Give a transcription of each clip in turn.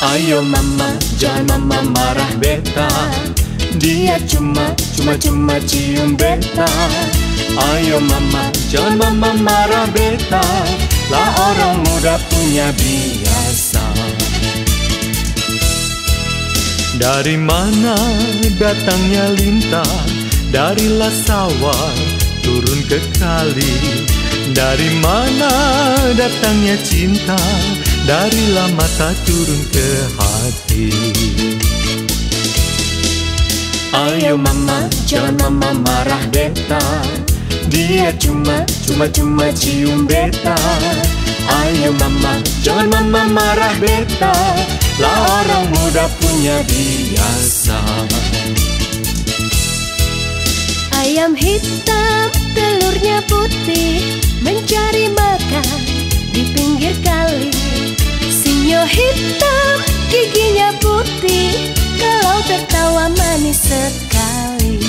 Ayo mama, jangan mama marah beta. Dia cuma cium beta. Ayo mama, jangan mama marah beta. Lah orang muda punya biasa. Dari mana datangnya lintah? Darilah sawah turun ke kali. Dari mana datangnya cinta? Darilah mata turun ke hati. Ayo mama, jangan mama marah beta. Dia cuma cium beta. Ayo mama, jangan mama marah beta. Lah orang muda punya biasa. Ayam hitam, telurnya putih, mencari makan di pinggir kali. Sinyo hitam, giginya putih, kalau tertawa manis sekali.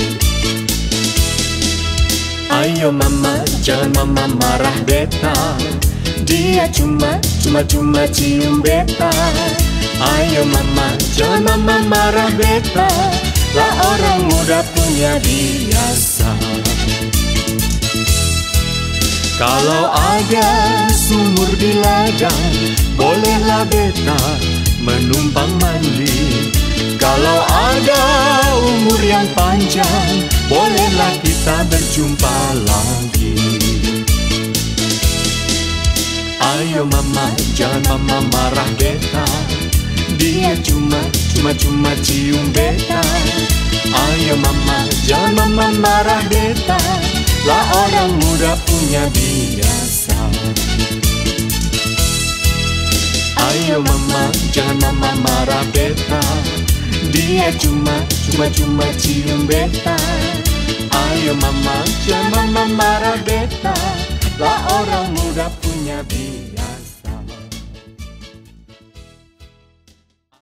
Ayo mama, jangan mama marah beta. Dia cuma cium beta. Ayo mama, jangan mama marah beta. Lah orang muda punya biasa. Kalau ada sumur di ladang, bolehlah beta menumpang mandi. Kalau ada umur yang panjang, bolehlah kita berjumpa lagi. Ayo mama, jangan mama marah beta. Dia cuma cium beta. Ayo mama, jangan mama marah beta. Lah orang muda punya biasa. Ayo mama, jangan mama marah beta. Dia cuma cium beta. Ayo mama, jangan mama marah beta. Lah orang muda punya biasa.